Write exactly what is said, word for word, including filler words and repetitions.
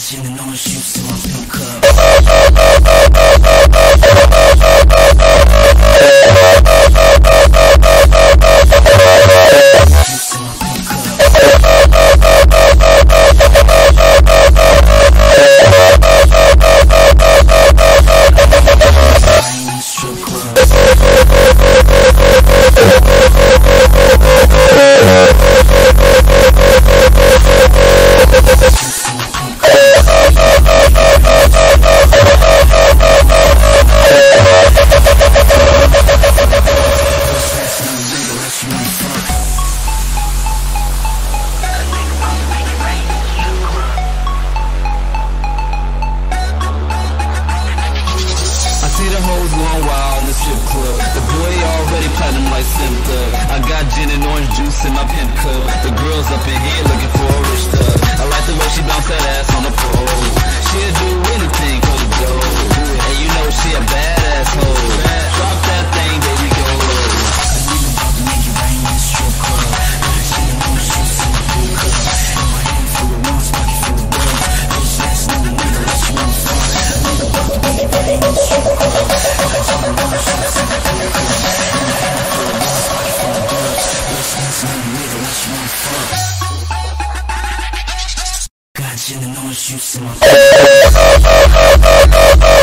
gin and orange juice in my pimp cup. I got gin and orange juice in my pimp cup. The girls up in here looking for a rich thug. I like the way she bounce that ass on the pole. She'll do anything for the dough. And you know she a badass hoe. Drop that thing, baby, go low. I'm even about to make it rain in the strip club. Got gin and orange juice in my pimp cup. And my hand full of rocks, pocket full of bugs. Bitch ass nigga, nigga, let's run fuck. I'm even about to make it rain in the strip club. Got gin and orange juice in my pimp cup. And my hand full of rocks, pocket full of bugs. Got gin and orange juice in my